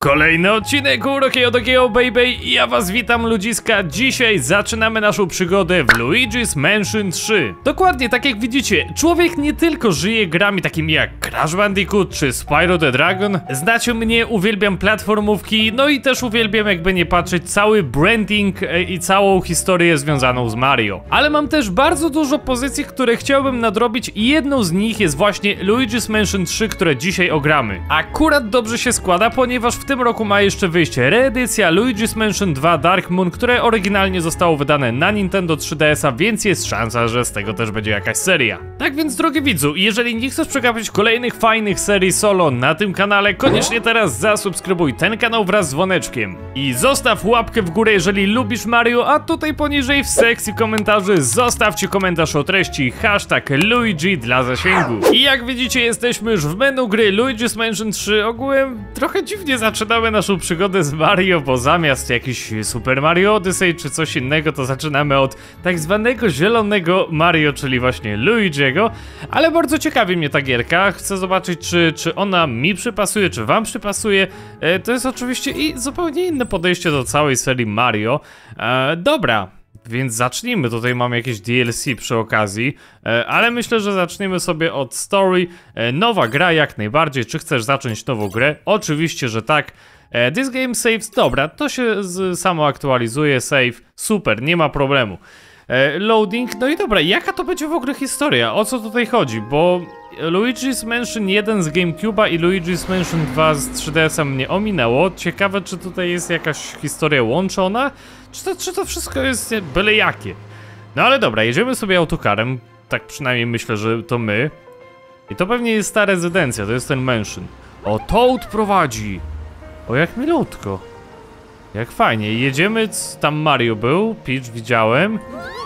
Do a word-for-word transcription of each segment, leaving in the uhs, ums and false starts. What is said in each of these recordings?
Kolejny odcinek Urokiego Tokiego Baby i ja was witam ludziska. Dzisiaj zaczynamy naszą przygodę w Luigi's Mansion trzy. Dokładnie tak jak widzicie, człowiek nie tylko żyje grami takimi jak Crash Bandicoot czy Spyro the Dragon. Znacie mnie, uwielbiam platformówki, no i też uwielbiam, jakby nie patrzeć, cały branding i całą historię związaną z Mario. Ale mam też bardzo dużo pozycji, które chciałbym nadrobić i jedną z nich jest właśnie Luigi's Mansion trzy, które dzisiaj ogramy. Akurat dobrze się składa, ponieważ w tym roku ma jeszcze wyjście reedycja Luigi's Mansion dwa Dark Moon, które oryginalnie zostało wydane na Nintendo trzy D S a, więc jest szansa, że z tego też będzie jakaś seria. Tak więc, drogi widzu, jeżeli nie chcesz przegapić kolejnych fajnych serii solo na tym kanale, koniecznie teraz zasubskrybuj ten kanał wraz z dzwoneczkiem. I zostaw łapkę w górę, jeżeli lubisz Mario, a tutaj poniżej w sekcji komentarzy zostawcie komentarz o treści hashtag Luigi dla zasięgu. I jak widzicie, jesteśmy już w menu gry Luigi's Mansion trzy. Ogółem trochę dziwnie zaczynamy naszą przygodę z Mario, bo zamiast jakiś Super Mario Odyssey czy coś innego, to zaczynamy od tak zwanego zielonego Mario, czyli właśnie Luigiego. Ale bardzo ciekawi mnie ta gierka, chcę zobaczyć, czy, czy ona mi przypasuje, czy wam przypasuje. E, to jest oczywiście i zupełnie inne podejście do całej serii Mario. E, dobra. Więc zacznijmy, tutaj mamy jakieś D L C przy okazji, e, ale myślę, że zaczniemy sobie od story. E, nowa gra jak najbardziej, czy chcesz zacząć nową grę? Oczywiście, że tak. E, this game saves, dobra, to się z, samo aktualizuje, save, super, nie ma problemu. E, loading, no i dobra, jaka to będzie w ogóle historia? O co tutaj chodzi? Bo Luigi's Mansion jeden z GameCube'a i Luigi's Mansion dwa z trzy D S a mnie ominęło. Ciekawe, czy tutaj jest jakaś historia łączona? Czy to, czy to wszystko jest byle jakie? No ale dobra, jedziemy sobie autokarem. Tak przynajmniej myślę, że to my. I to pewnie jest ta rezydencja, to jest ten mansion. O, Toad prowadzi! O, jak milutko. Jak fajnie. Jedziemy, tam Mario był, Peach widziałem.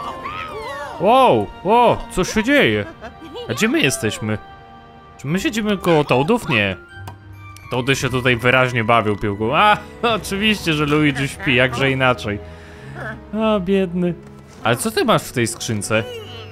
Wow, wow, co się dzieje? A gdzie my jesteśmy? Czy my siedzimy koło Toadów? Nie. Toady się tutaj wyraźnie bawią piłką. A, oczywiście, że Luigi śpi, jakże inaczej. A, biedny. Ale co ty masz w tej skrzynce?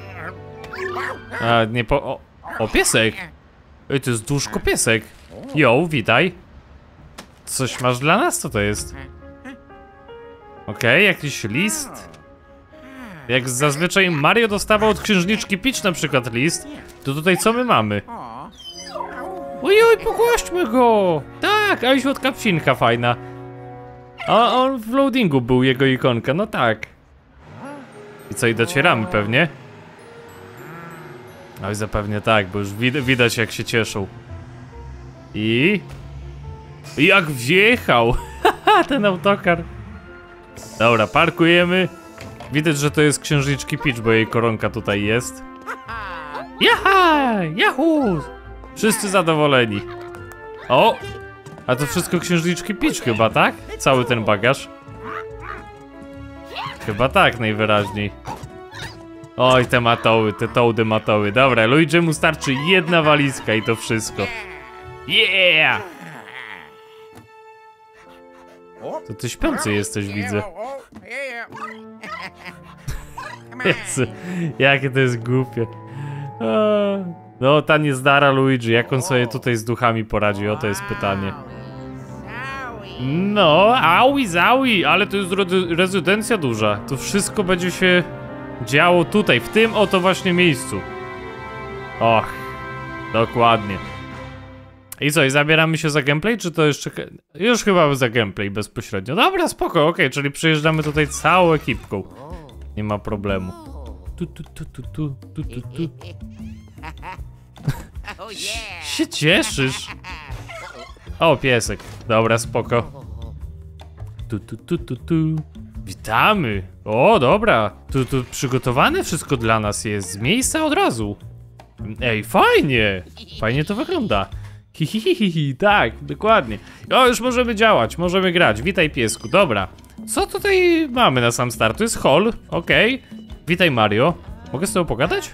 A, nie po... O, o piesek! Ej, to jest duszko piesek. Jo, witaj. Coś masz dla nas? Co to jest? Okej, okay, jakiś list. Jak zazwyczaj Mario dostawał od księżniczki Peach na przykład list, to tutaj co my mamy? Ojoj, pogłośmy go! Tak, a środka psinka fajna. A on w loadingu był, jego ikonka, no tak. I co, i docieramy pewnie? Oj, zapewne tak, bo już wid widać jak się cieszą. I... I jak wjechał! Haha, ten autokar. Dobra, parkujemy. Widać, że to jest księżniczki Peach, bo jej koronka tutaj jest. Jaha! Yahoo! Wszyscy zadowoleni. O! A to wszystko księżniczki Peach chyba, tak? Cały ten bagaż. Chyba tak, najwyraźniej. Oj, te matoły, te tołdy matoły. Dobra, Luigi'emu starczy jedna walizka i to wszystko. Yeah! To ty śpiący jesteś, widzę. Jezu, jakie to jest głupie. No, ta niezdara Luigi, jak on sobie tutaj z duchami poradzi? O, to jest pytanie. No, aui, zaui, ale to jest rezydencja duża. To wszystko będzie się działo tutaj, w tym oto właśnie miejscu. Och, dokładnie. I co, i zabieramy się za gameplay, czy to jeszcze... Już chyba za gameplay bezpośrednio. Dobra, spoko, okej, okay, czyli przyjeżdżamy tutaj całą ekipką. Nie ma problemu. Tu, tu, tu, tu, tu, tu, tu, tu. się cieszysz? O, piesek. Dobra, spoko. Tu, tu, tu, tu, tu. Witamy. O, dobra. Tu, tu przygotowane wszystko dla nas jest. Z miejsca od razu. Ej, fajnie. Fajnie to wygląda. Hihihihi, tak, dokładnie. O, już możemy działać, możemy grać. Witaj, piesku, dobra. Co tutaj mamy na sam start? To jest hall, okej. Okay. Witaj, Mario. Mogę z tobą pogadać?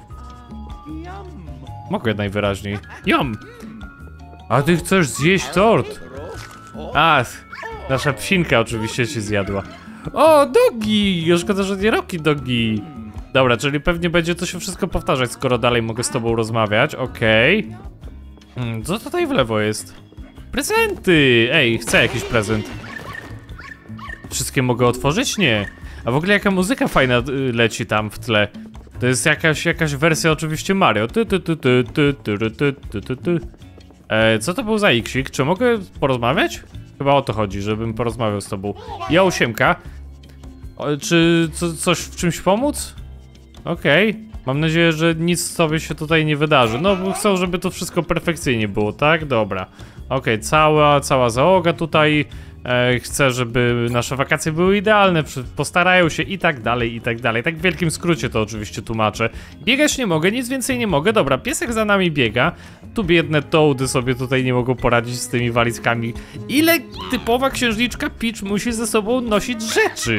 Mogę najwyraźniej. Jom! A ty chcesz zjeść tort? A, nasza psinka oczywiście się zjadła. O, Dogi! Szkoda, że nie Rocky Dogi. Dobra, czyli pewnie będzie to się wszystko powtarzać, skoro dalej mogę z tobą rozmawiać, okej. Okay. Hmm, co tutaj w lewo jest? prezenty! Ej, chcę jakiś prezent. Wszystkie mogę otworzyć? Nie. A w ogóle jaka muzyka fajna y, leci tam w tle. To jest jakaś, jakaś wersja oczywiście Mario. Ty, ty, ty, ty, ty, ty, ty, ty, ty, ty. E, co to był za iksik? Czy mogę porozmawiać? Chyba o to chodzi, żebym porozmawiał z tobą. Ja ósiemka. O, czy co, coś w czymś pomóc? Okej. Okay. Mam nadzieję, że nic sobie się tutaj nie wydarzy. No, bo chcą, żeby to wszystko perfekcyjnie było, tak? Dobra. Okej, okay, cała, cała załoga tutaj. E, chcę, żeby nasze wakacje były idealne, postarają się i tak dalej, i tak dalej. Tak w wielkim skrócie to oczywiście tłumaczę. Biegać nie mogę, nic więcej nie mogę. Dobra, piesek za nami biega. Tu biedne toady sobie tutaj nie mogą poradzić z tymi walizkami. Ile typowa księżniczka Peach musi ze sobą nosić rzeczy?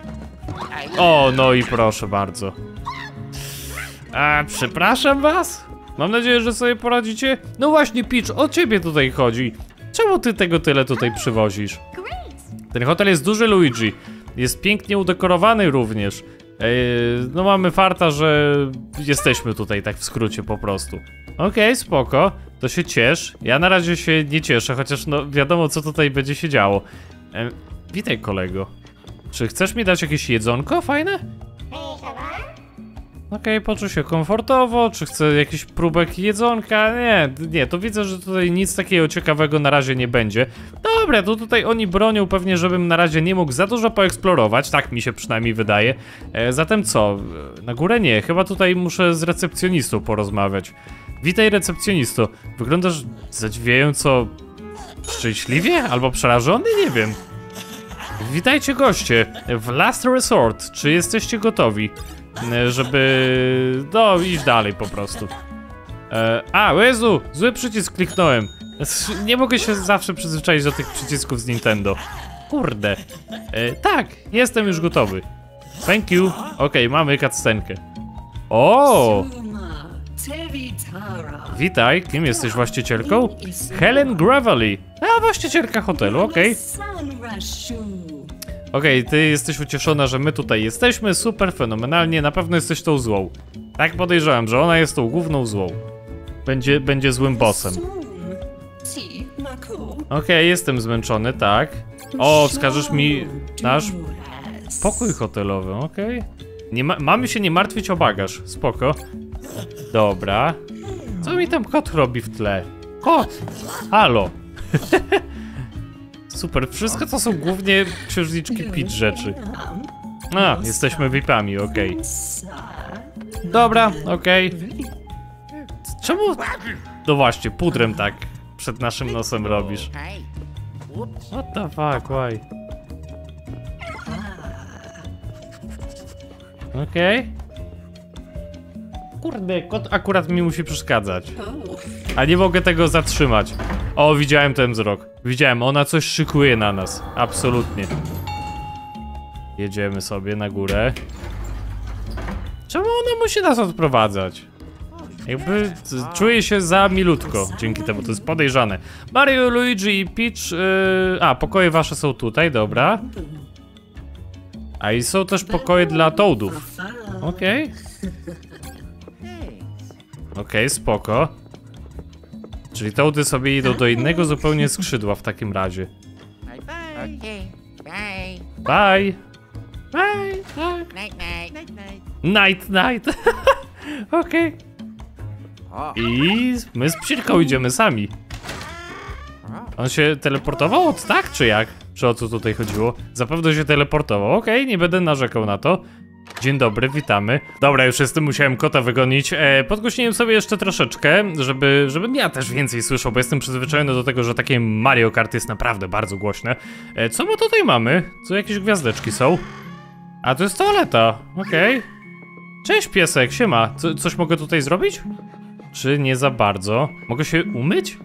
O, no i proszę bardzo. A, przepraszam was. Mam nadzieję, że sobie poradzicie. No właśnie, Peach, o ciebie tutaj chodzi. Czemu ty tego tyle tutaj przywozisz? Ten hotel jest duży, Luigi. Jest pięknie udekorowany również. Eee, no mamy farta, że jesteśmy tutaj tak w skrócie po prostu. Okej, okay, spoko. To się ciesz. Ja na razie się nie cieszę, chociaż no wiadomo co tutaj będzie się działo. Eee, witaj kolego. Czy chcesz mi dać jakieś jedzonko fajne? Okej, okay, poczuł się komfortowo, czy chce jakiś próbek jedzonka? Nie, nie, to widzę, że tutaj nic takiego ciekawego na razie nie będzie. Dobra, to tutaj oni bronią pewnie, żebym na razie nie mógł za dużo poeksplorować, tak mi się przynajmniej wydaje. E, zatem co? Na górę nie, chyba tutaj muszę z recepcjonistą porozmawiać. Witaj recepcjonisto, wyglądasz zadziwiająco szczęśliwie albo przerażony? Nie wiem. Witajcie goście w Last Resort, czy jesteście gotowi? Żeby... no, iść dalej po prostu. E, a, Jezu, zły przycisk kliknąłem. Nie mogę się zawsze przyzwyczaić do tych przycisków z Nintendo. Kurde. E, tak, jestem już gotowy. Thank you. Okej, okay, mamy cutscenkę. O! Witaj, kim jesteś właścicielką? Helen Gravely. A, właścicielka hotelu, okej. Okay. Okej, okay, ty jesteś ucieszona, że my tutaj jesteśmy, super, fenomenalnie, na pewno jesteś tą złą. Tak podejrzewam, że ona jest tą główną złą. Będzie, będzie złym bossem. Okej, okay, jestem zmęczony, tak. O, wskażesz mi nasz pokój hotelowy, okej. Okay. Nie ma, mamy się nie martwić o bagaż, spoko. Dobra. Co mi tam kot robi w tle? Kot! Halo! Super, wszystko to są głównie księżniczki Peach rzeczy. A, jesteśmy V I P-ami, okej. Okay. Dobra, okej. Okay. Czemu? No właśnie, pudrem tak przed naszym nosem robisz. What the fuck, why? Okej. Okay. Kurde, kot akurat mi musi przeszkadzać. A nie mogę tego zatrzymać. O, widziałem ten wzrok. Widziałem, ona coś szykuje na nas. Absolutnie. Jedziemy sobie na górę. Czemu ona musi nas odprowadzać? Jakby czuję się za milutko dzięki temu, to jest podejrzane. Mario, Luigi i Peach... Yy... A, pokoje wasze są tutaj, dobra. A i są też pokoje dla Toadów. Okej. Okay. Okej, okay, spoko. Czyli Toady sobie idą do innego zupełnie skrzydła w takim razie. Bye. Bye. Bye. Tak. Night, night. Night, night. Okej. Okay. I my z Psirką idziemy sami. On się teleportował? Tak czy jak? Czy o co tutaj chodziło? Zapewne się teleportował. Okej, okay, nie będę narzekał na to. Dzień dobry, witamy. Dobra, już jestem, musiałem kota wygonić. E, podgłośniłem sobie jeszcze troszeczkę, żeby, żebym ja też więcej słyszał, bo jestem przyzwyczajony do tego, że takie Mario Kart jest naprawdę bardzo głośne. E, co my tutaj mamy? Co jakieś gwiazdeczki są? A to jest toaleta, okej. Okay. Cześć piesek, siema. Co, coś mogę tutaj zrobić? Czy nie za bardzo? Mogę się umyć?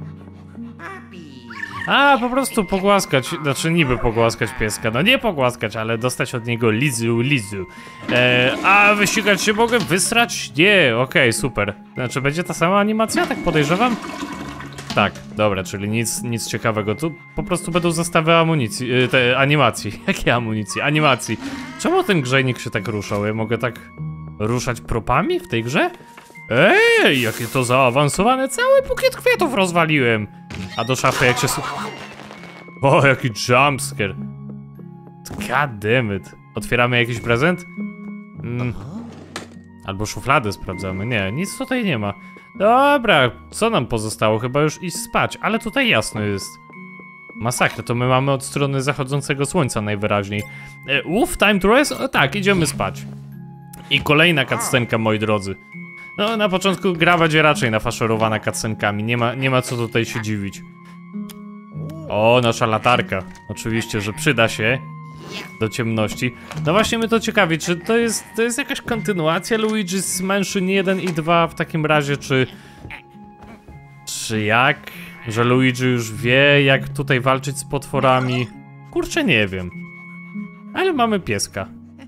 A, po prostu pogłaskać, znaczy niby pogłaskać pieska, no nie pogłaskać, ale dostać od niego lizu, lizu. E, a wyścigać się mogę? Wysrać? Nie, okej, okay, super. Znaczy będzie ta sama animacja, tak podejrzewam? Tak, dobra, czyli nic, nic ciekawego, tu po prostu będą zestawy amunicji, te animacji. Jakie amunicji? Animacji. Czemu ten grzejnik się tak ruszał? Ja mogę tak ruszać propami w tej grze? Ej, jakie to zaawansowane, cały bukiet kwiatów rozwaliłem. A do szafy jak się... O, jaki jumpscare. God damn it. Otwieramy jakiś prezent? Mm. Albo szufladę sprawdzamy. Nie, nic tutaj nie ma. Dobra, co nam pozostało? Chyba już iść spać, ale tutaj jasno jest. Masakra, to my mamy od strony zachodzącego słońca najwyraźniej. E, Uf, time to rest? O, tak, idziemy spać. I kolejna cutscenka, moi drodzy. No, na początku gra będzie raczej nafaszerowana cutscenkami. Nie ma, nie ma co tutaj się dziwić. O, nasza latarka. Oczywiście, że przyda się do ciemności. No właśnie mnie to ciekawi, czy to jest, to jest jakaś kontynuacja Luigi's Mansion jeden i dwa w takim razie, czy... Czy jak? Że Luigi już wie, jak tutaj walczyć z potworami? Kurczę, nie wiem. Ale mamy pieska.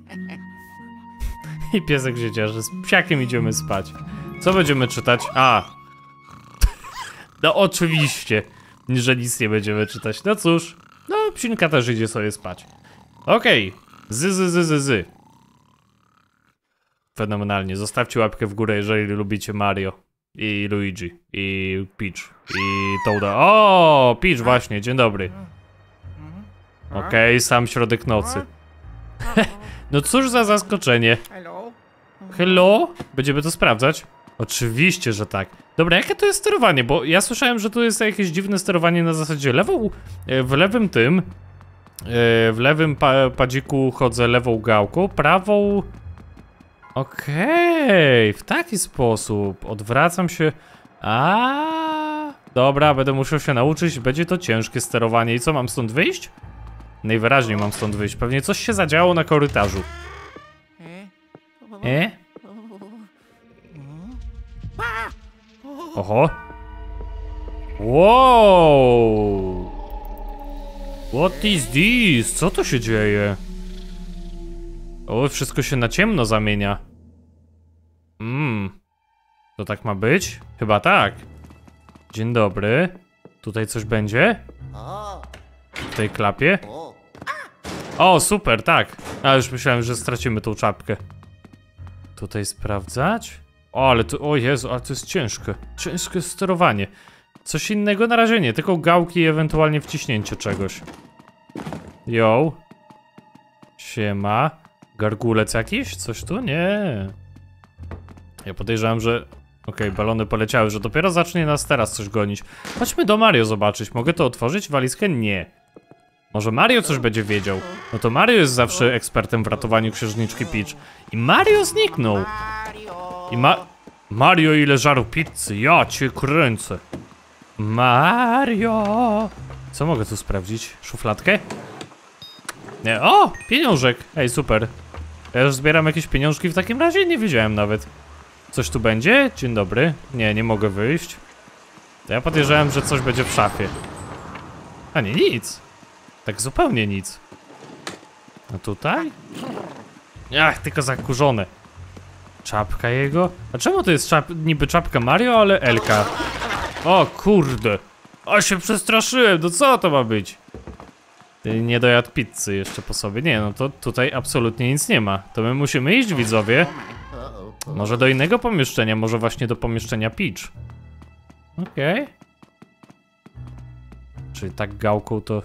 I piesek się cieszy. Z psiakiem idziemy spać. Co będziemy czytać? A! No oczywiście, że nic nie będziemy czytać. No cóż, no psinka też idzie sobie spać. Okej, okay. Zy, zy, zy, zy, zy. Fenomenalnie, zostawcie łapkę w górę, jeżeli lubicie Mario i Luigi i Peach i Toada. O, Peach właśnie, dzień dobry. Okej, okay, sam środek nocy. No cóż za zaskoczenie. Hello? Będziemy to sprawdzać? Oczywiście, że tak. Dobra, jakie to jest sterowanie? Bo ja słyszałem, że tu jest jakieś dziwne sterowanie na zasadzie lewą, w lewym tym, w lewym pa padziku chodzę lewą gałką, prawą... Okej, okay, w taki sposób odwracam się... A, dobra, będę musiał się nauczyć, będzie to ciężkie sterowanie. I co, mam stąd wyjść? Najwyraźniej mam stąd wyjść, pewnie coś się zadziało na korytarzu. E? Oho. Wow. What is this? Co to się dzieje? O, wszystko się na ciemno zamienia. Mmm. To tak ma być? Chyba tak. Dzień dobry. Tutaj coś będzie? W tej klapie? O, super, tak. A już myślałem, że stracimy tą czapkę. Tutaj sprawdzać? O, ale to, o Jezu, ale to jest ciężkie. Ciężkie sterowanie. Coś innego na razie nie, tylko gałki i ewentualnie wciśnięcie czegoś. Yo. Siema. Gargulec jakiś? Coś tu? Nie. Ja podejrzewam, że... Okej, okay, balony poleciały, że dopiero zacznie nas teraz coś gonić. Chodźmy do Mario zobaczyć. Mogę to otworzyć? Walizkę? Nie. Może Mario coś będzie wiedział. No to Mario jest zawsze ekspertem w ratowaniu księżniczki Peach. I Mario zniknął. I ma... Mario, ile żarł pizzy? Ja cię kręcę. Mario. Co mogę tu sprawdzić? Szufladkę? Nie. O! Pieniążek. Ej, super. Ja już zbieram jakieś pieniążki w takim razie? Nie wiedziałem nawet. Coś tu będzie? Dzień dobry. Nie, nie mogę wyjść. To ja podejrzewałem, że coś będzie w szafie. A nie, nic. Tak zupełnie nic. A tutaj? Ach, tylko zakurzone. Czapka jego? A czemu to jest czap niby czapka Mario, ale Elka? O kurde. O, się przestraszyłem, no co to ma być? Nie dojadł pizzy jeszcze po sobie. Nie, no to tutaj absolutnie nic nie ma. To my musimy iść, widzowie. Może do innego pomieszczenia, może właśnie do pomieszczenia Peach. Okej. Okay. Czyli tak gałką to...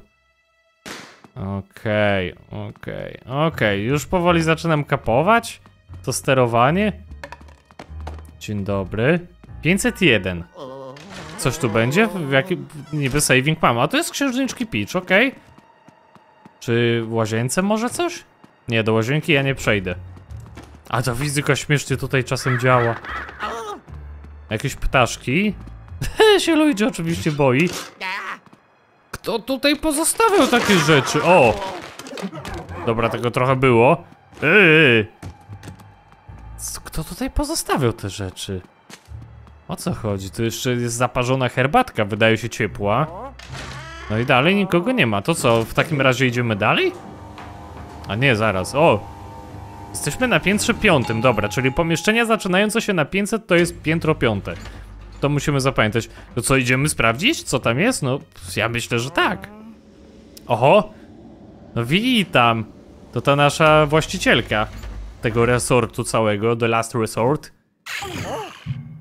Okej, okay, okej, okay, okej. Okay. Już powoli zaczynam kapować to sterowanie. Dzień dobry. pięćset jeden. Coś tu będzie? W jakim niby saving mam. A to jest księżniczki Peach, okej. Okay. Czy w łazience może coś? Nie, do łazienki ja nie przejdę. A ta fizyka śmiesznie tutaj czasem działa. Jakieś ptaszki. Się Luigi oczywiście boi. Kto tutaj pozostawiał takie rzeczy? O! Dobra, tego trochę było. Yy. Kto tutaj pozostawiał te rzeczy? O co chodzi? Tu jeszcze jest zaparzona herbatka, wydaje się ciepła. No i dalej nikogo nie ma. To co, w takim razie idziemy dalej? A nie, zaraz. O! Jesteśmy na piętrze piątym, dobra, czyli pomieszczenia zaczynające się na pięćset to jest piętro piąte. To musimy zapamiętać. To co, idziemy sprawdzić, co tam jest? No, ja myślę, że tak. Oho! No witam! To ta nasza właścicielka tego resortu całego, The Last Resort.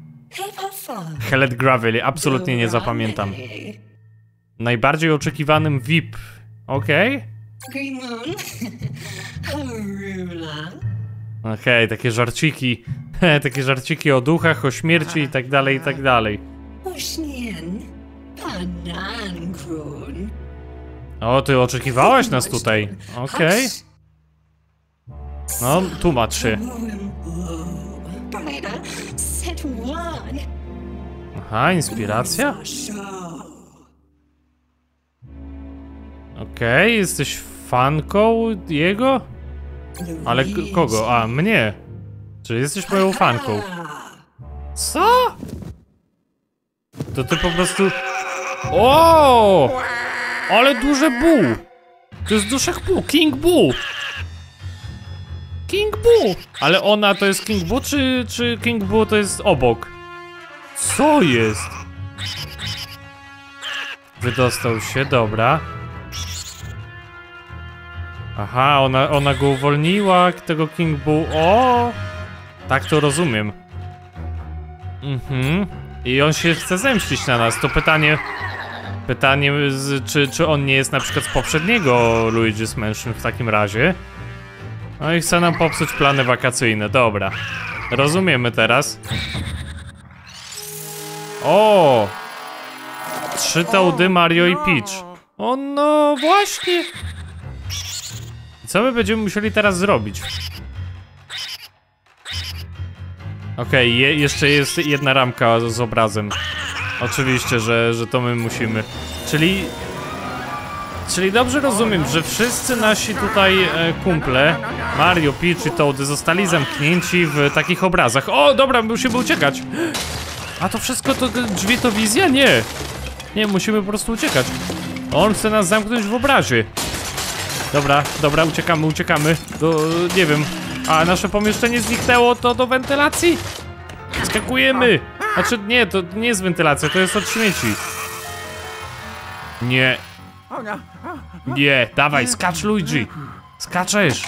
Hellet Gravely, absolutnie nie zapamiętam. Najbardziej oczekiwanym V I P. Okej. Okay. Okej, okay, takie żarciki. Takie żarciki o duchach, o śmierci i tak dalej, i tak dalej. O, ty oczekiwałeś nas tutaj. Okej. Okay. No, tłumacz się. Aha, inspiracja? Okej, okay, jesteś fanką jego? Ale kogo? A, mnie. Czy jesteś moją fanką? Co? To ty po prostu... O! Ale duże Boo! To jest duszek Boo, King Boo! King Boo! Ale ona to jest King Boo, czy, czy King Boo to jest obok? Co jest? Wydostał się, dobra. Aha, ona, ona go uwolniła, tego King Boo. O! Tak to rozumiem. Mhm. I on się chce zemścić na nas. To pytanie... Pytanie, czy, czy on nie jest na przykład z poprzedniego Luigi's Mansion w takim razie? No i chce nam popsuć plany wakacyjne, dobra. Rozumiemy teraz. O! Trzy Toady, Mario i Peach. O no, właśnie! Co my będziemy musieli teraz zrobić? Okej, okay, je, jeszcze jest jedna ramka z, z obrazem. Oczywiście, że, że to my musimy. Czyli... Czyli dobrze rozumiem, że wszyscy nasi tutaj e, kumple, Mario, Peach i Toady, zostali zamknięci w takich obrazach. O, dobra, musimy uciekać. A to wszystko to drzwi to wizja? Nie. Nie, musimy po prostu uciekać. On chce nas zamknąć w obrazie. Dobra, dobra, uciekamy, uciekamy. Do, nie wiem. A nasze pomieszczenie zniknęło, to do wentylacji? Skakujemy. Znaczy, nie, to nie jest wentylacja, to jest od śmieci. Nie. Nie, dawaj, skacz Luigi. Skaczesz.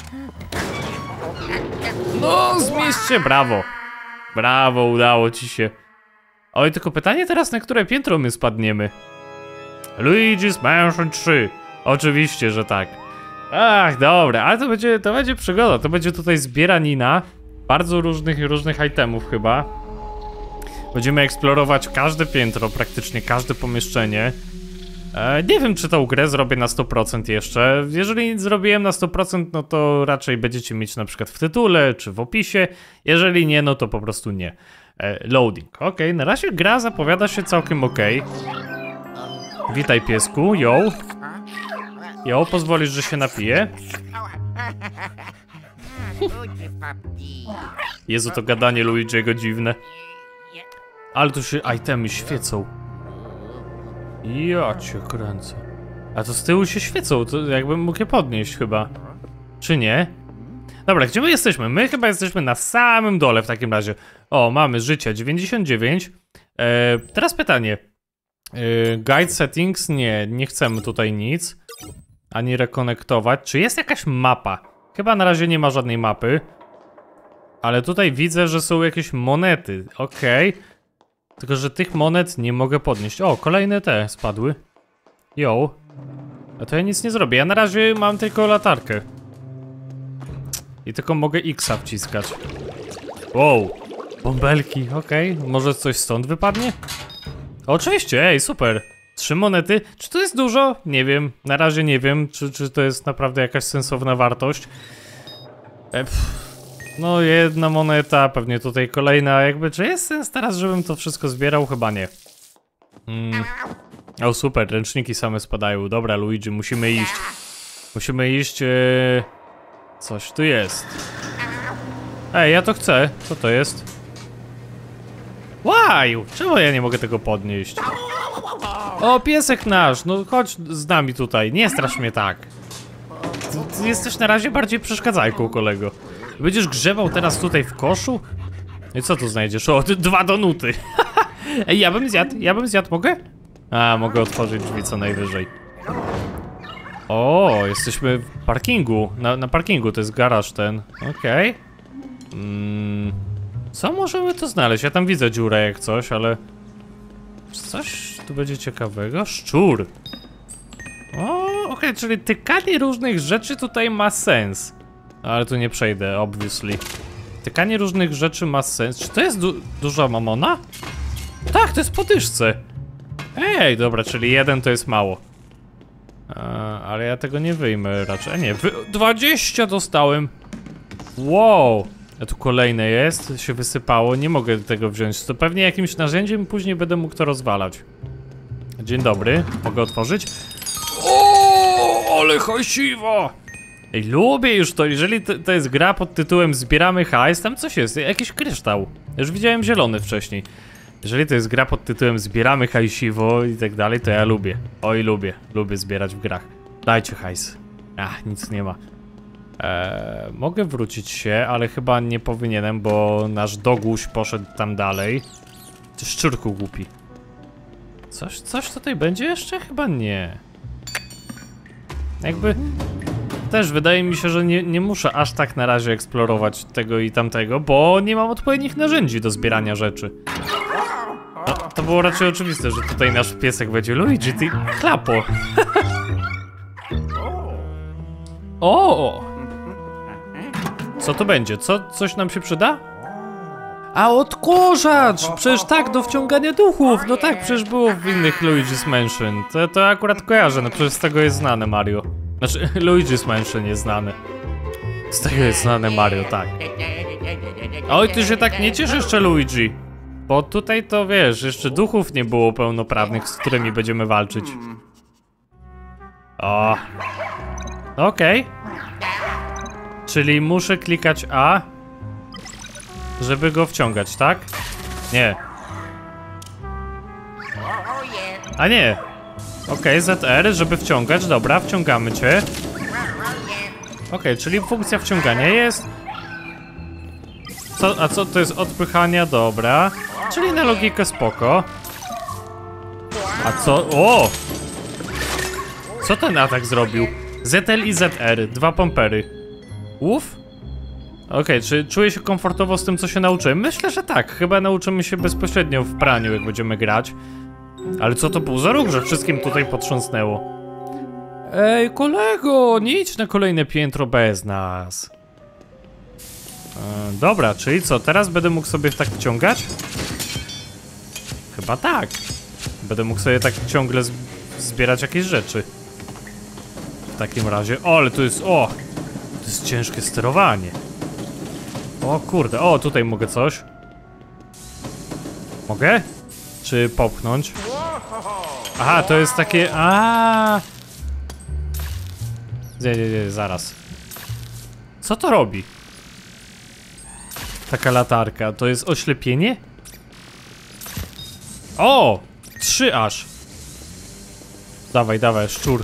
No, zmieść się, brawo. Brawo, udało ci się. Oj, tylko pytanie teraz, na które piętro my spadniemy? Luigi's Mansion trzy. Oczywiście, że tak. Ach, dobra, ale to będzie, to będzie przygoda. To będzie tutaj zbieranina bardzo różnych różnych itemów chyba. Będziemy eksplorować każde piętro, praktycznie każde pomieszczenie. E, nie wiem, czy tą grę zrobię na sto procent jeszcze. Jeżeli zrobiłem na sto procent, no to raczej będziecie mieć na przykład w tytule, czy w opisie. Jeżeli nie, no to po prostu nie. E, loading. Ok, na razie gra zapowiada się całkiem ok. Witaj, piesku, yo. Jo, pozwolisz, że się napiję? Jezu, to gadanie Luigi'ego dziwne. Ale tu się itemy świecą. Ja cię kręcę. A to z tyłu się świecą, to jakbym mógł je podnieść chyba. Czy nie? Dobra, gdzie my jesteśmy? My chyba jesteśmy na samym dole w takim razie. O, mamy życie dziewięćdziesiąt dziewięć. Eee, teraz pytanie. Eee, guide settings? Nie, nie chcemy tutaj nic. Ani rekonektować. Czy jest jakaś mapa? Chyba na razie nie ma żadnej mapy. Ale tutaj widzę, że są jakieś monety. Okej. Okay. Tylko, że tych monet nie mogę podnieść. O, kolejne te spadły. Yo. A to ja nic nie zrobię. Ja na razie mam tylko latarkę. I tylko mogę X-a wciskać. Wow. Bąbelki, okej. Okay. Może coś stąd wypadnie? Oczywiście, ej, super. Trzy monety. Czy to jest dużo? Nie wiem. Na razie nie wiem, czy, czy to jest naprawdę jakaś sensowna wartość. E, no, jedna moneta, pewnie tutaj kolejna. Jakby, czy jest sens teraz, żebym to wszystko zbierał? Chyba nie. Mm. O, super, ręczniki same spadają. Dobra, Luigi, musimy iść. Musimy iść. E... Coś tu jest. Ej, ja to chcę. Co to jest? Łaj! Czemu ja nie mogę tego podnieść? O, piesek nasz, no chodź z nami tutaj, nie strasz mnie tak. Ty, ty jesteś na razie bardziej przeszkadzajką, kolego. Będziesz grzebał teraz tutaj w koszu? I co tu znajdziesz? O, ty, dwa donuty. Ej, ja bym zjadł, ja bym zjadł, mogę? A, mogę otworzyć drzwi co najwyżej. O, jesteśmy w parkingu, na, na parkingu, to jest garaż ten, okej. Okay. Mm, co możemy tu znaleźć? Ja tam widzę dziurę jak coś, ale Czy coś tu będzie ciekawego? Szczur. O, okej, okay, czyli tykanie różnych rzeczy tutaj ma sens. Ale tu nie przejdę, obviously. Tykanie różnych rzeczy ma sens. Czy to jest du duża mamona? Tak, to jest po dyszce. Ej, dobra, czyli jeden to jest mało. Eee, ale ja tego nie wyjmę raczej. Nie, wy dwadzieścia dostałem. Wow. A tu kolejne jest, się wysypało. Nie mogę tego wziąć. To pewnie jakimś narzędziem później będę mógł to rozwalać. Dzień dobry, mogę otworzyć? O, ale hajsiwo! Ej, lubię już to, jeżeli to, to jest gra pod tytułem Zbieramy hajs, tam coś jest, jakiś kryształ. Już widziałem zielony wcześniej. Jeżeli to jest gra pod tytułem Zbieramy hajsiwo i tak dalej, to ja lubię. Oj, lubię, lubię zbierać w grach. Dajcie hajs. Ach, nic nie ma. Eee, mogę wrócić się, ale chyba nie powinienem, bo nasz doguś poszedł tam dalej. Ty szczurku głupi. Coś, coś tutaj będzie jeszcze? Chyba nie. Jakby... Też wydaje mi się, że nie, nie muszę aż tak na razie eksplorować tego i tamtego, bo nie mam odpowiednich narzędzi do zbierania rzeczy. No, to było raczej oczywiste, że tutaj nasz piesek będzie Luigi, ty chlapo. O! Co to będzie? Co? Coś nam się przyda? A odkurzacz! Przecież tak, do wciągania duchów! No tak, przecież było w innych Luigi's Mansion. To, to akurat kojarzę, no przecież z tego jest znane Mario. Znaczy, Luigi's Mansion jest znany. Z tego jest znane Mario, tak. Oj, ty się tak nie ciesz jeszcze, Luigi. Bo tutaj to, wiesz, jeszcze duchów nie było pełnoprawnych, z którymi będziemy walczyć. O. Okej. Okay. Czyli muszę klikać A, żeby go wciągać, tak? Nie. A nie. Okej, okay, Z R, żeby wciągać, dobra, wciągamy cię. Okej, okay, czyli funkcja wciągania jest. Co, a co to jest odpychania? Dobra. Czyli na logikę spoko. A co? O! Co ten atak zrobił? Z L i Z R, dwa pompery. Uf? Okej, okay, czy czuję się komfortowo z tym, co się nauczyłem? Myślę, że tak. Chyba nauczymy się bezpośrednio w praniu, jak będziemy grać. Ale co to był za ruch, że wszystkim tutaj potrząsnęło? Ej, kolego, nie idź na kolejne piętro bez nas. E, dobra, czyli co, teraz będę mógł sobie tak wciągać? Chyba tak. Będę mógł sobie tak ciągle zbierać jakieś rzeczy. W takim razie, o, ale to jest, o! To jest ciężkie sterowanie. O kurde, o, tutaj mogę coś. Mogę? Czy popchnąć? Aha, to jest takie... A. Nie, nie, nie, zaraz. Co to robi? Taka latarka, to jest oślepienie? O! Trzy aż. Dawaj, dawaj, szczur.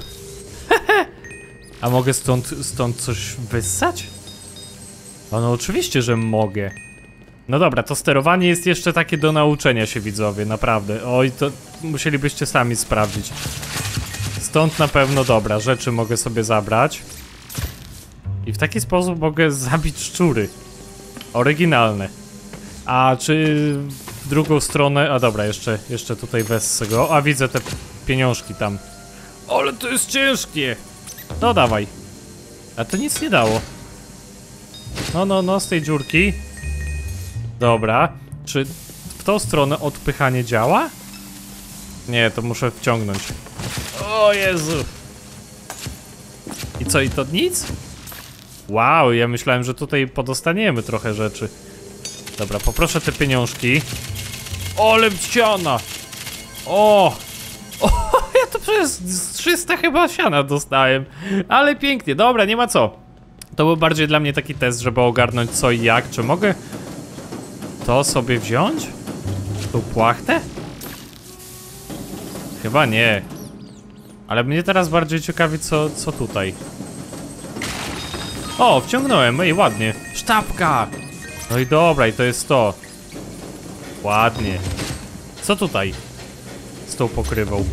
A mogę stąd, stąd coś wyssać? No, no oczywiście, że mogę. No dobra, to sterowanie jest jeszcze takie do nauczenia się, widzowie, naprawdę. Oj, to musielibyście sami sprawdzić. Stąd na pewno, dobra, rzeczy mogę sobie zabrać. I w taki sposób mogę zabić szczury. Oryginalne. A czy w drugą stronę... A dobra, jeszcze, jeszcze tutaj wessę go. A widzę te pieniążki tam. Ale to jest ciężkie! No dawaj. A to nic nie dało. No, no, no, z tej dziurki. Dobra. Czy w tą stronę odpychanie działa? Nie, to muszę wciągnąć. O Jezu. I co, i to nic? Wow, ja myślałem, że tutaj podostaniemy trochę rzeczy. Dobra, poproszę te pieniążki. Ole ściana! O! O, ja to przez trzysta chyba siana dostałem. Ale pięknie, dobra, nie ma co. To był bardziej dla mnie taki test, żeby ogarnąć co i jak. Czy mogę to sobie wziąć? Tą płachtę? Chyba nie. Ale mnie teraz bardziej ciekawi, co, co tutaj. O, wciągnąłem, ej, ładnie. Sztabka! No i dobra, i to jest to. Ładnie. Co tutaj? Z tą pokrywą.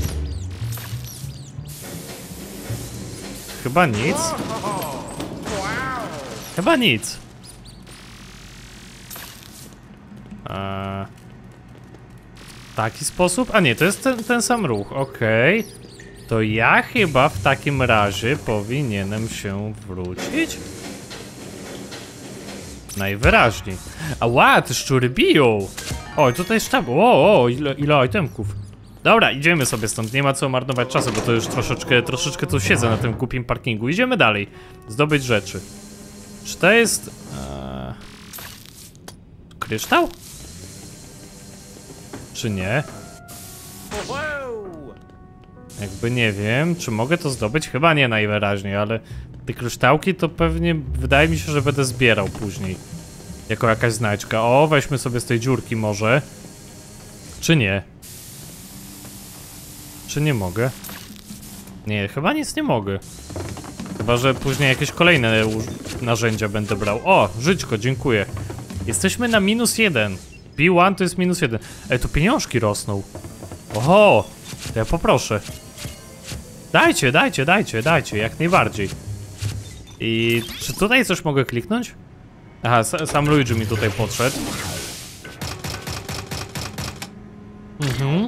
Chyba nic. Chyba nic. Eee. W taki sposób? A nie, to jest ten, ten sam ruch, okej. Okay. To ja chyba w takim razie powinienem się wrócić? Najwyraźniej. Ała, te szczury biją! Oj, tutaj sztab. O, o, ile, ile itemków. Dobra, idziemy sobie stąd, nie ma co marnować czasu, bo to już troszeczkę, troszeczkę tu siedzę na tym głupim parkingu. Idziemy dalej, zdobyć rzeczy. Czy to jest... Eee... kryształ? Czy nie? Jakby nie wiem, czy mogę to zdobyć? Chyba nie najwyraźniej, ale te kryształki to pewnie wydaje mi się, że będę zbierał później. Jako jakaś znajdźka. O, weźmy sobie z tej dziurki może. Czy nie? Czy nie mogę? Nie, chyba nic nie mogę. Chyba, że później jakieś kolejne narzędzia będę brał. O, żyćko, dziękuję. Jesteśmy na minus jeden. B jeden to jest minus jeden. Ej, tu pieniążki rosną. Oho, to ja poproszę. Dajcie, dajcie, dajcie, dajcie, jak najbardziej. I czy tutaj coś mogę kliknąć? Aha, sam Luigi mi tutaj podszedł. Mhm.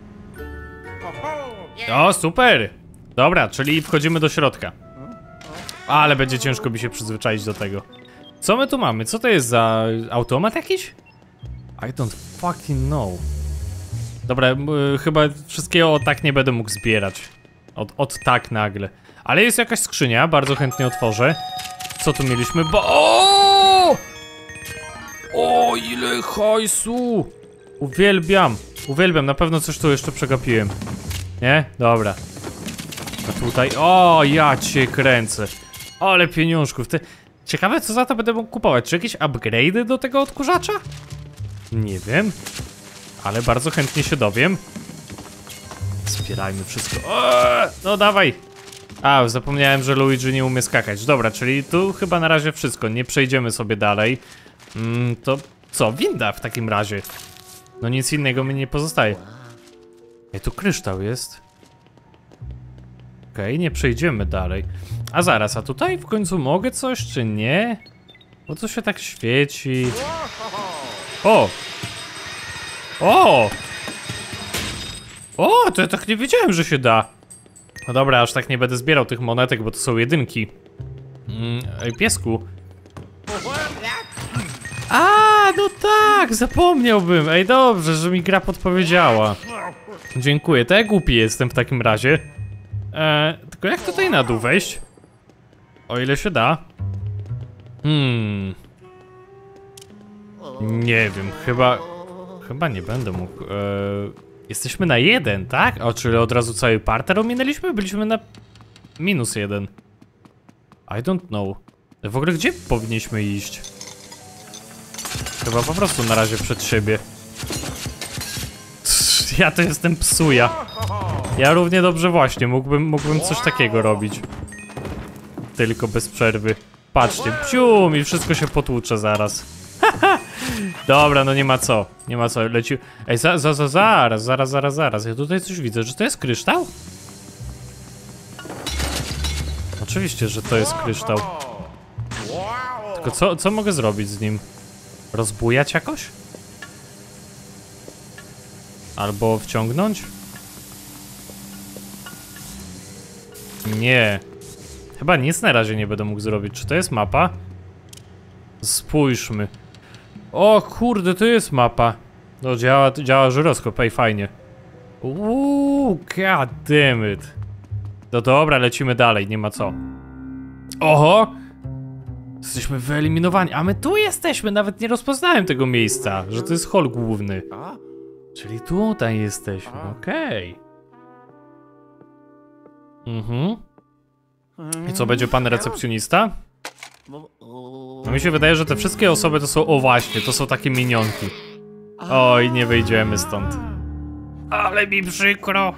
O, super! Dobra, czyli wchodzimy do środka. Ale będzie ciężko mi się przyzwyczaić do tego. Co my tu mamy? Co to jest za automat jakiś? I don't fucking know. Dobra, yy, chyba wszystkiego tak nie będę mógł zbierać. Od, od tak nagle. Ale jest jakaś skrzynia, bardzo chętnie otworzę. Co tu mieliśmy? Bo... O! O, ile hajsu! Uwielbiam, uwielbiam, na pewno coś tu jeszcze przegapiłem. Nie? Dobra. A tutaj... O, ja cię kręcę. Ale pieniążków. Te... Ciekawe, co za to będę mógł kupować. Czy jakieś upgrade'y do tego odkurzacza? Nie wiem. Ale bardzo chętnie się dowiem. Zbierajmy wszystko. Eee, no dawaj. A, zapomniałem, że Luigi nie umie skakać. Dobra, czyli tu chyba na razie wszystko. Nie przejdziemy sobie dalej. Mm, to co? Winda w takim razie. No nic innego mi nie pozostaje. Ej, tu kryształ jest. Okej, okay, nie przejdziemy dalej. A zaraz, a tutaj w końcu mogę coś, czy nie? Bo to się tak świeci. O! O! O, to ja tak nie wiedziałem, że się da. No dobra, aż tak nie będę zbierał tych monetek, bo to są jedynki. Mm, ej, piesku. A, no tak, zapomniałbym. Ej, dobrze, że mi gra podpowiedziała. Dziękuję, to ja głupi jestem w takim razie. Eee, tylko jak tutaj na dół wejść? O ile się da. Hmm. Nie wiem, chyba... Chyba nie będę mógł. Eee, jesteśmy na jeden, tak? O, czyli od razu cały parter ominęliśmy? Byliśmy na minus jeden. I don't know. W ogóle gdzie powinniśmy iść? Chyba po prostu na razie przed siebie. Ja to jestem psuja. Ja równie dobrze właśnie, mógłbym, mógłbym coś takiego robić. Tylko bez przerwy. Patrzcie, psium i wszystko się potłucze zaraz. Dobra, no nie ma co, nie ma co, leci... Ej, za, za, za, zaraz, zaraz, zaraz, zaraz, ja tutaj coś widzę, że to jest kryształ? Oczywiście, że to jest kryształ. Tylko co, co mogę zrobić z nim? Rozbujać jakoś? Albo wciągnąć? Nie. Chyba nic na razie nie będę mógł zrobić. Czy to jest mapa? Spójrzmy. O kurde, to jest mapa. No działa, działa żyroskop, ej, fajnie. Uuu, god damn it. No dobra, lecimy dalej, nie ma co. Oho! Jesteśmy wyeliminowani, a my tu jesteśmy, nawet nie rozpoznałem tego miejsca, że to jest hol główny. Czyli tutaj jesteśmy, okej. Okay. Mhm. I co, będzie pan recepcjonista? No mi się wydaje, że te wszystkie osoby to są, o właśnie, to są takie minionki. Oj, nie wyjdziemy stąd. Ale mi przykro.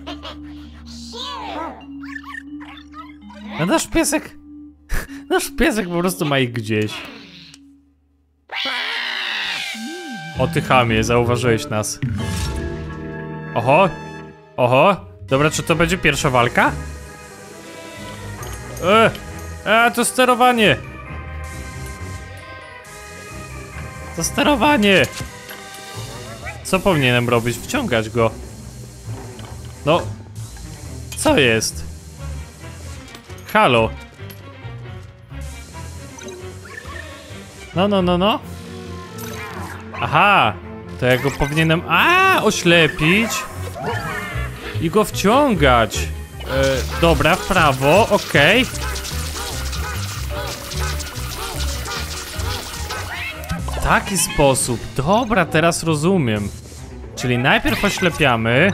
No nasz piesek, nasz piesek po prostu ma ich gdzieś. O ty chamie, zauważyłeś nas. Oho, oho. Dobra, czy to będzie pierwsza walka? E, a to sterowanie. To sterowanie. Co powinienem robić? Wciągać go. No. Co jest? Halo. No, no, no, no. Aha. To ja go powinienem... A, oślepić. I go wciągać. E, dobra, w prawo, okej. Okay. W taki sposób. Dobra, teraz rozumiem. Czyli najpierw oślepiamy.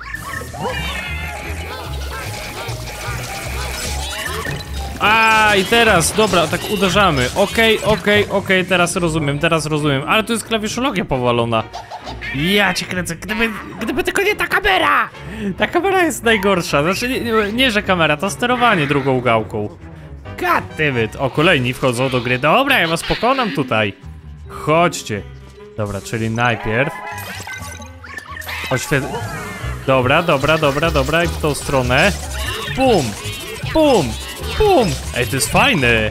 A i teraz, dobra, tak uderzamy. Okej, okay, okej, okay, okej, okay, teraz rozumiem, teraz rozumiem. Ale to jest klawiszologia powalona. Ja cię kręcę, gdyby, gdyby tylko nie ta kamera! Ta kamera jest najgorsza. Znaczy, nie, nie, nie że kamera, to sterowanie drugą gałką. God damn it. O, kolejni wchodzą do gry. Dobra, ja was pokonam tutaj. Chodźcie. Dobra, czyli najpierw oświet... Dobra, dobra, dobra, dobra, i w tą stronę. Bum! Bum! Bum! Ej, to jest fajne!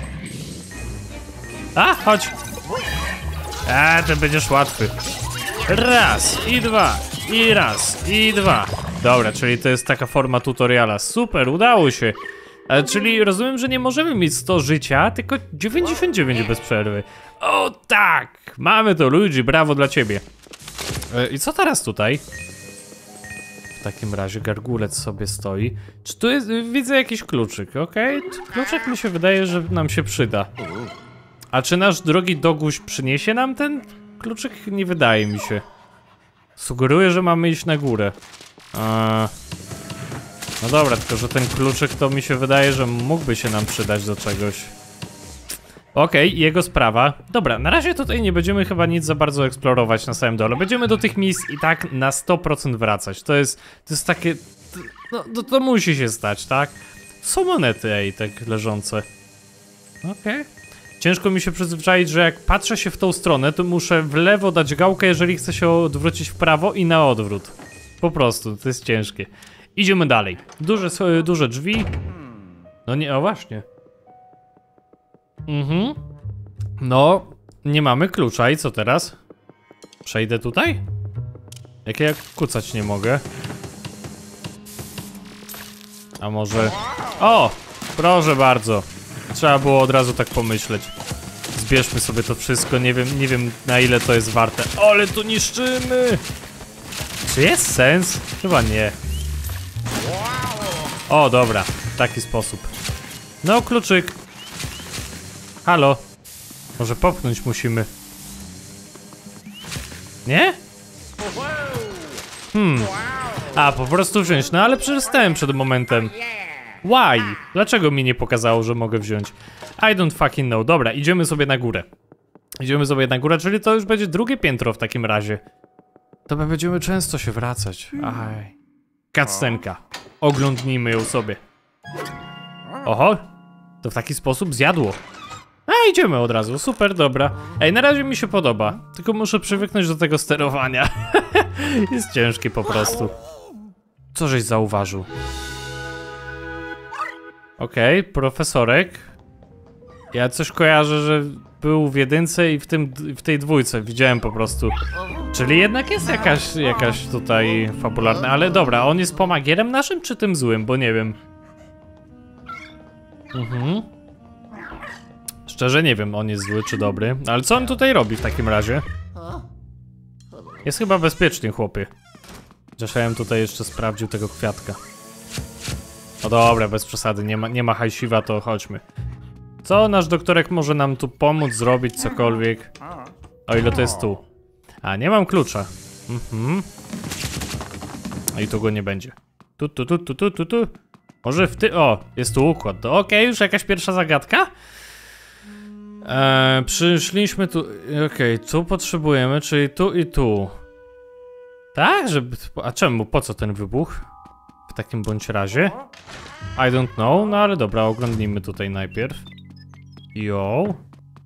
A, chodź! A, to będziesz łatwy. Raz, i dwa, i raz, i dwa. Dobra, czyli to jest taka forma tutoriala. Super, udało się. E, czyli rozumiem, że nie możemy mieć sto życia, tylko dziewięćdziesiąt dziewięć bez przerwy. O tak! Mamy to, Luigi, brawo dla ciebie. E, I co teraz tutaj? W takim razie gargulec sobie stoi. Czy tu jest... Widzę jakiś kluczyk, okej? Okay? Kluczyk mi się wydaje, że nam się przyda. A czy nasz drogi Doguś przyniesie nam ten kluczyk? Nie wydaje mi się. Sugeruję, że mamy iść na górę. A... No dobra, tylko że ten kluczyk to mi się wydaje, że mógłby się nam przydać do czegoś. Okej, okay, jego sprawa. Dobra, na razie tutaj nie będziemy chyba nic za bardzo eksplorować na samym dole. Będziemy do tych miejsc i tak na sto procent wracać. To jest, to jest takie... No, to, to musi się stać, tak? Są monety, ej, tak leżące. Okej. Okay. Ciężko mi się przyzwyczaić, że jak patrzę się w tą stronę, to muszę w lewo dać gałkę, jeżeli chcę się odwrócić w prawo i na odwrót. Po prostu, to jest ciężkie. Idziemy dalej. Duże, duże drzwi. No nie, o właśnie. Mhm. No, nie mamy klucza i co teraz? Przejdę tutaj? Jak ja kucać nie mogę? A może... O! Proszę bardzo. Trzeba było od razu tak pomyśleć. Zbierzmy sobie to wszystko, nie wiem, nie wiem na ile to jest warte. Ale to niszczymy! Czy jest sens? Chyba nie. O, dobra, w taki sposób. No, kluczyk. Halo. Może popchnąć musimy. Nie? Hmm. A, po prostu wziąć. No ale przestałem przed momentem. Why? Dlaczego mi nie pokazało, że mogę wziąć? I don't fucking know. Dobra, idziemy sobie na górę. Idziemy sobie na górę, czyli to już będzie drugie piętro w takim razie. To my będziemy często się wracać. Aj. Cutscenka. Oglądnijmy ją sobie. Oho. To w taki sposób zjadło. A, idziemy od razu. Super, dobra. Ej, na razie mi się podoba. Tylko muszę przywyknąć do tego sterowania. Jest ciężkie po prostu. Co żeś zauważył? Okej, okay, profesorek. Ja coś kojarzę, że był w jedynce i w, tym, w tej dwójce. Widziałem po prostu. Czyli jednak jest jakaś, jakaś tutaj fabularna. Ale dobra, on jest pomagierem naszym czy tym złym? Bo nie wiem. Mhm. Szczerze nie wiem, on jest zły czy dobry. Ale co on tutaj robi w takim razie? Jest chyba bezpiecznie, chłopie. Chociaż ja bym tutaj jeszcze sprawdził tego kwiatka. No dobra, bez przesady, nie ma, nie ma hajsiwa, to chodźmy. Co nasz doktorek może nam tu pomóc, zrobić cokolwiek? O ile to jest tu. A, nie mam klucza. Mhm. No i tu go nie będzie. Tu, tu, tu, tu, tu, tu, tu. Może w ty... O, jest tu układ. Okej, okay, już jakaś pierwsza zagadka? Eee, przyszliśmy tu... Okej, okay, tu potrzebujemy, czyli tu i tu. Tak, żeby... A czemu? Po co ten wybuch? W takim bądź razie. I don't know, no ale dobra, oglądnijmy tutaj najpierw. Jo.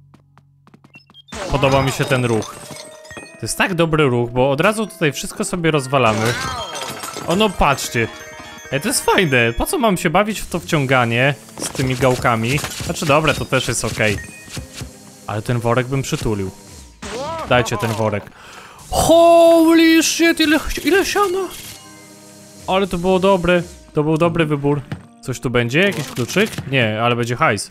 Podoba mi się ten ruch. To jest tak dobry ruch, bo od razu tutaj wszystko sobie rozwalamy. O no, patrzcie. Ej, to jest fajne. Po co mam się bawić w to wciąganie z tymi gałkami? Znaczy dobra, to też jest okej. Ale ten worek bym przytulił. Dajcie ten worek. Holy shit, ile, ile siana! Ale to było dobre. To był dobry wybór. Coś tu będzie? Jakiś kluczyk? Nie, ale będzie hajs.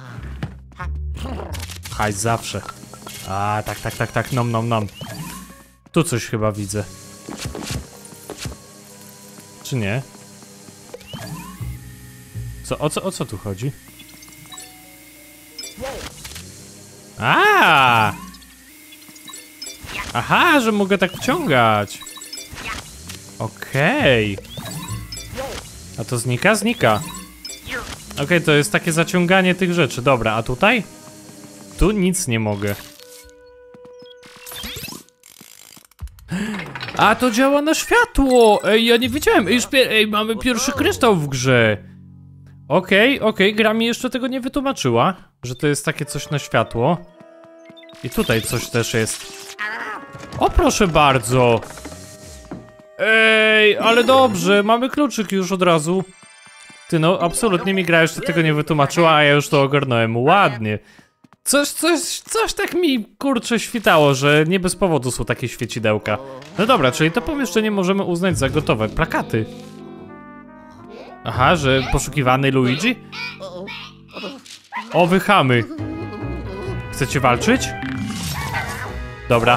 Hajs zawsze. A, tak, tak, tak, tak, nom, nom, nom. Tu coś chyba widzę. Czy nie? Co, o co, o co tu chodzi? A! Aha, że mogę tak wciągać. Okej. Okay. A to znika? Znika. Okej, okay, to jest takie zaciąganie tych rzeczy. Dobra, a tutaj? Tu nic nie mogę. A to działa na światło! Ej, ja nie wiedziałem. Ej, już ej, mamy pierwszy kryształ w grze. Okej, okay, okej, okay. Gra mi jeszcze tego nie wytłumaczyła, że to jest takie coś na światło. I tutaj coś też jest. O, proszę bardzo. Ej, ale dobrze, mamy kluczyk już od razu. Ty no, absolutnie mi gra jeszcze tego nie wytłumaczyła, a ja już to ogarnąłem ładnie. Coś, coś, coś tak mi, kurczę, świtało, że nie bez powodu są takie świecidełka. No dobra, czyli to pomieszczenie możemy uznać za gotowe. Plakaty. Aha, że poszukiwany Luigi? O, wy chamy. Chcecie walczyć? Dobra.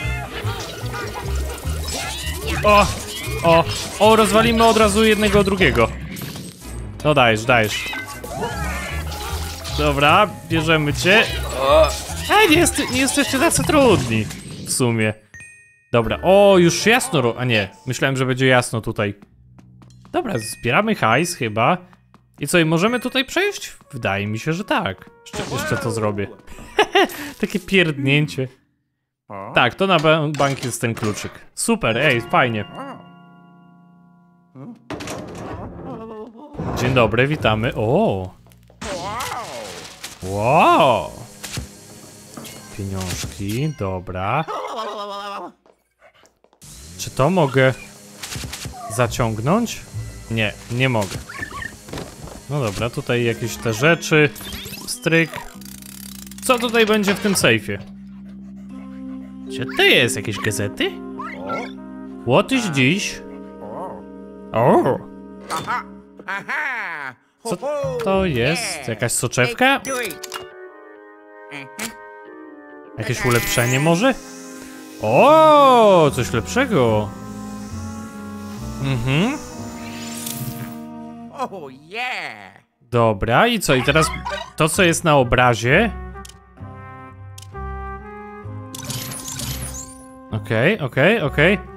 O, o, o, rozwalimy od razu jednego drugiego. No dajesz, dajesz. Dobra, bierzemy cię. O, ej, nie, jest, nie jesteście tacy trudni. W sumie. Dobra, o, już jasno, a nie, myślałem, że będzie jasno tutaj. Dobra, zbieramy hajs chyba. I co, i możemy tutaj przejść? Wydaje mi się, że tak. Jeszcze, jeszcze to zrobię. Takie pierdnięcie. Tak, to na bank jest ten kluczyk. Super, ej, fajnie. Dzień dobry, witamy. O! Wow! Pieniążki, dobra. Czy to mogę zaciągnąć? Nie, nie mogę. No dobra, tutaj jakieś te rzeczy. Stryk. Co tutaj będzie w tym sejfie? Czy to jest? Jakieś gazety? What is this? O! Co to jest? Jakaś soczewka? Jakieś ulepszenie może? O, coś lepszego. Mhm. Dobra, i co? I teraz to, co jest na obrazie. Okej, okay, okej, okay, okej. Okay.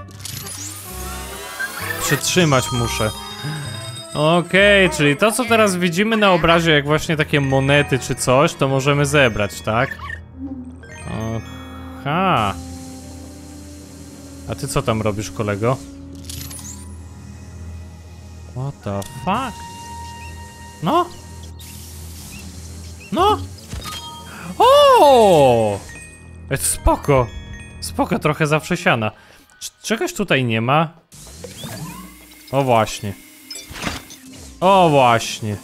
Przytrzymać muszę. Okej, okay, czyli to, co teraz widzimy na obrazie, jak właśnie takie monety czy coś, to możemy zebrać, tak? Aha. A ty co tam robisz, kolego? What the fuck? No? No? O! Spoko. Spoko, trochę zawsze siana. Czegoś tutaj nie ma? O właśnie. O właśnie.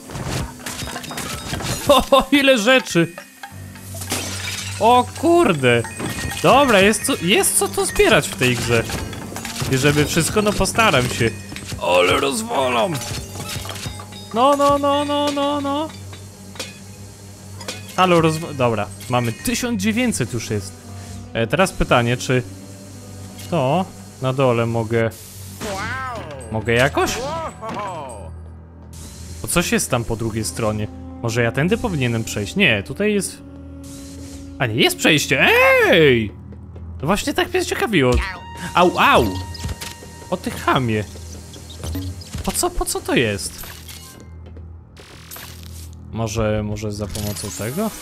O, ile rzeczy. O kurde. Dobra, jest co, jest co tu zbierać w tej grze. I żeby wszystko, no postaram się. Ale rozwalam. No, no, no, no, no, no. Ale rozwalam. Dobra, mamy tysiąc dziewięćset już jest. E, teraz pytanie, czy to na dole mogę... Mogę jakoś? Bo coś jest tam po drugiej stronie. Może ja tędy powinienem przejść? Nie, tutaj jest... A nie, jest przejście! Ej! No właśnie tak mnie ciekawiło. Au, au! O ty chamie. Po co, po co to jest? Może, może za pomocą tego?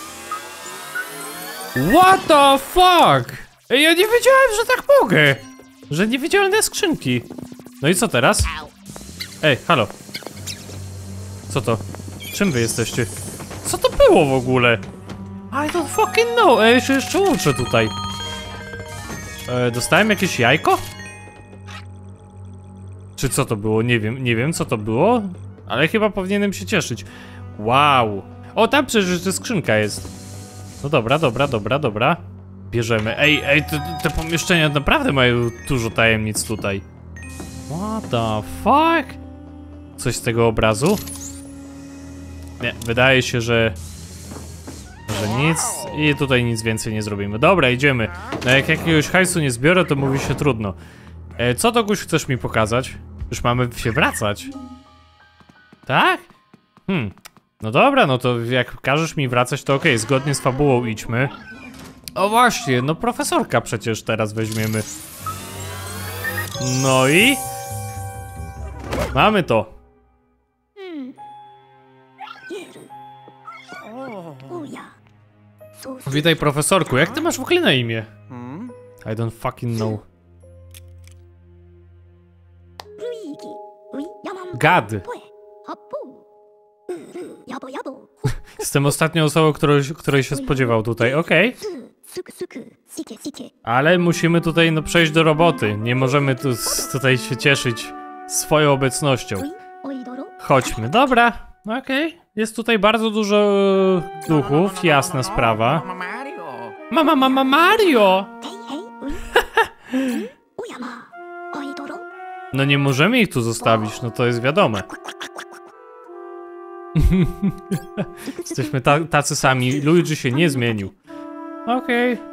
What the fuck? Ej, ja nie wiedziałem, że tak mogę! Że niewidzialne skrzynki. No i co teraz? Ej, halo. Co to? Czym wy jesteście? Co to było w ogóle? I don't fucking know. Ej, się jeszcze uczę tutaj. E, dostałem jakieś jajko? Czy co to było? Nie wiem, nie wiem co to było. Ale chyba powinienem się cieszyć. Wow. O, tam przecież skrzynka jest. No dobra, dobra, dobra, dobra. bierzemy. Ej, ej, te, te pomieszczenia naprawdę mają dużo tajemnic tutaj. What the fuck? Coś z tego obrazu? Nie, wydaje się, że... że nic i tutaj nic więcej nie zrobimy. Dobra, idziemy. No jak jakiegoś hajsu nie zbiorę, to mówi się trudno. E, co to Guś chcesz mi pokazać? Już mamy się wracać. Tak? Hmm. No dobra, no to jak każesz mi wracać, to okej, okay. Zgodnie z fabułą idźmy. O właśnie, no profesorka przecież teraz weźmiemy. No i... mamy to. Witaj profesorku, jak ty masz w ogóle na imię? I don't fucking know. Gad. Jestem ostatnią osobą, której, której się spodziewał tutaj, okej. Okay. Ale musimy tutaj no przejść do roboty. Nie możemy tu, tutaj się cieszyć swoją obecnością. Chodźmy, dobra, okej. Okay. Jest tutaj bardzo dużo duchów, jasna sprawa. Mama, mama Mario! No nie możemy ich tu zostawić, no to jest wiadome. Jesteśmy ta tacy sami, Luigi się nie zmienił. Okej. Okay.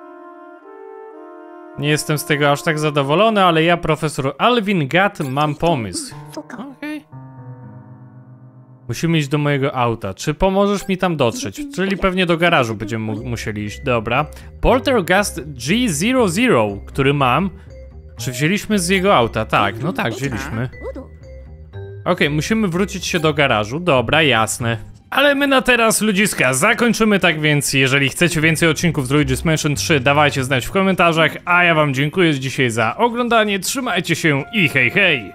Nie jestem z tego aż tak zadowolony, ale ja, profesor Alvin Gad, mam pomysł. Okej. Okay. Musimy iść do mojego auta. Czy pomożesz mi tam dotrzeć? Czyli pewnie do garażu będziemy mu musieli iść. Dobra. Poltergust G zero zero, który mam. Czy wzięliśmy z jego auta? Tak, no tak, wzięliśmy. Okej, okay, musimy wrócić się do garażu. Dobra, jasne. Ale my na teraz, ludziska, zakończymy, tak więc jeżeli chcecie więcej odcinków z Luigi's Mansion trzy, dawajcie znać w komentarzach, a ja wam dziękuję dzisiaj za oglądanie, trzymajcie się i hej hej!